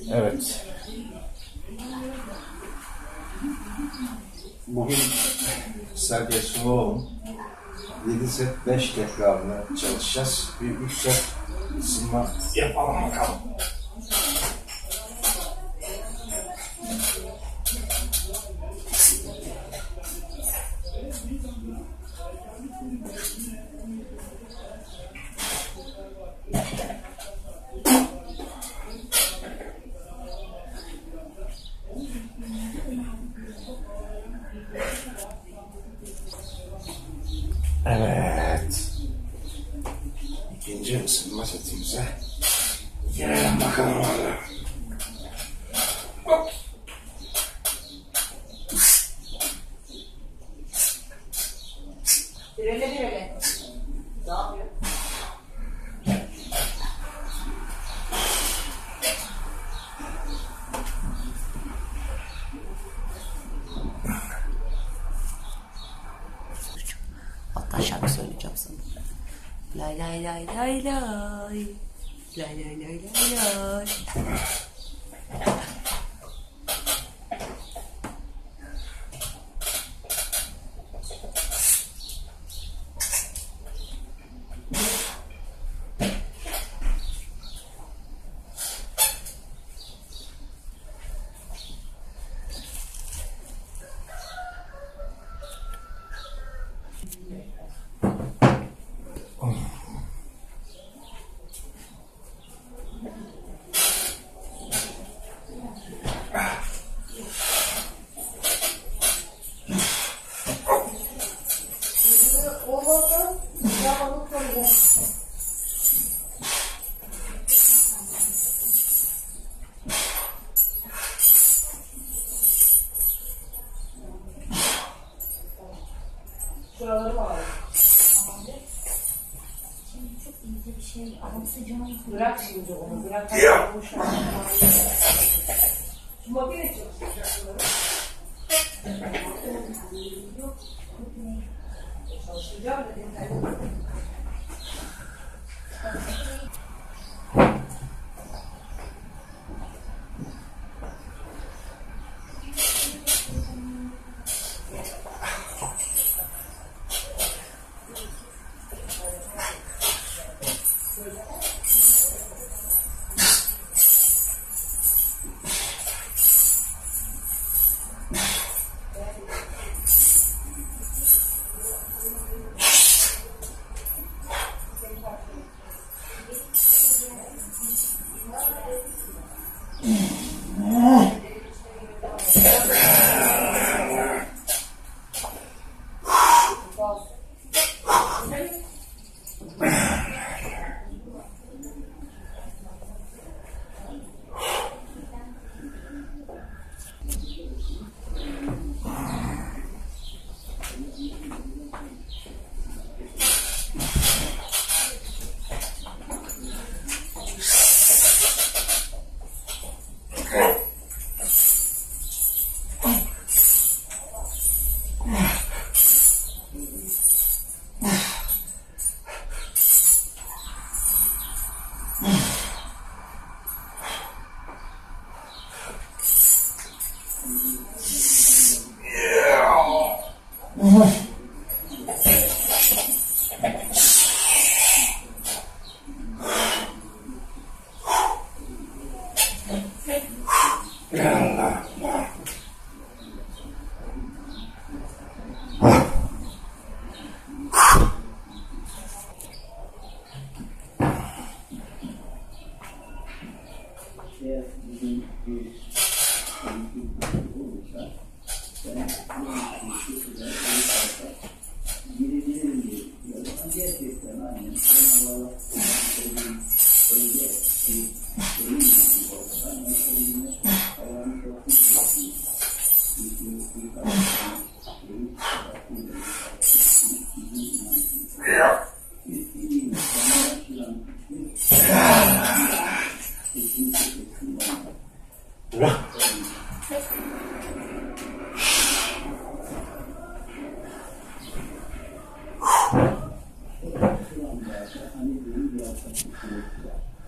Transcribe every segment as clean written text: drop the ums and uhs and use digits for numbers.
Evet. Bugün Sergey Slovo'nun 7 set 5 tekrarını çalışacağız. Bir 3 set ısınma yapalım bakalım. Evet. İkinci ısınma setimize girelim bakalım orada. Hop. Birele. Ne yapıyor? Hatta şarkı söyleyeceğim sana. Lay lay lay lay lay. Lay lay lay lay lay. Şuraları mı alalım? Şimdi çok ince bir şey alacağım. Bırak şimdi onu. Bırak. Şu makine çalışacak bunları. Çalışacağım da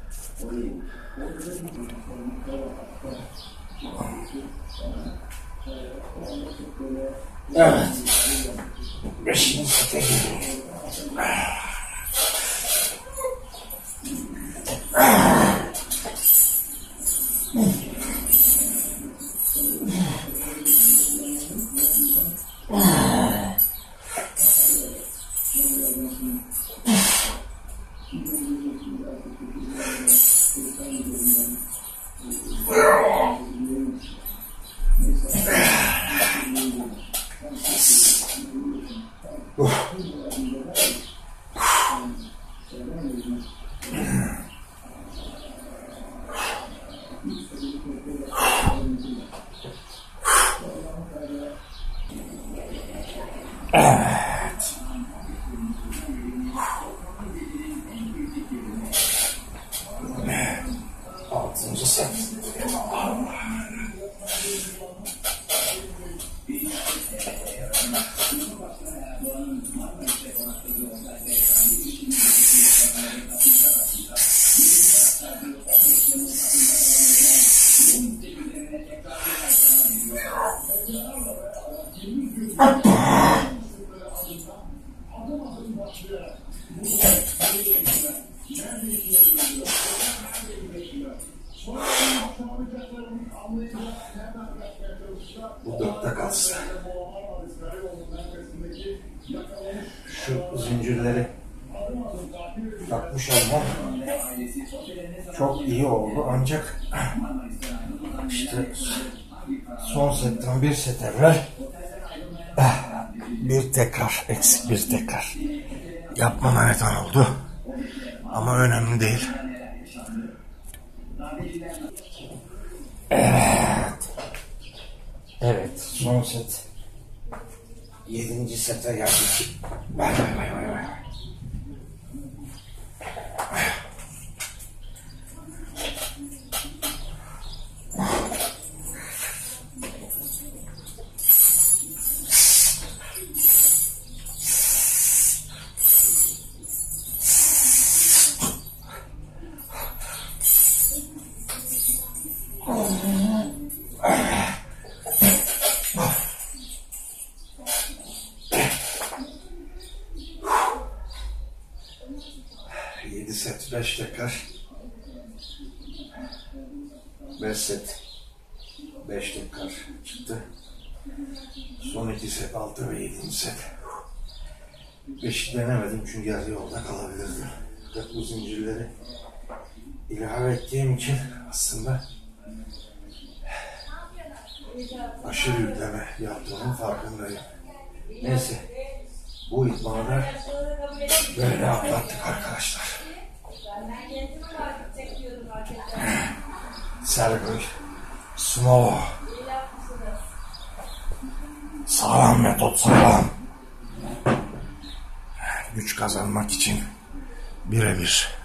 Evet. 5. sete geliyor. Evet. Altıncı set. Bu 4'te kalsın. Şu zincirleri takmış olmam çok iyi oldu ancak işte son setten bir set evvel bir tekrar, eksik bir tekrar yapmama neden oldu. Ama önemli değil. Evet. Evet, son set. 7. sete geldik. Vay vay vay vay vay. Set 5 tekrar, 5 set 5 tekrar çıktı. Son 2 set 6 ve 7. set. 5'i denemedim çünkü yarı yolda kalabilirdi. Bu zincirleri ilave ettiğim için aslında aşırı yükleme yaptığımın farkındayım. Neyse, bu idmanı böyle atlattık arkadaşlar. Sergey Smolov. Sağlam metot, sağlam. Güç kazanmak için birebir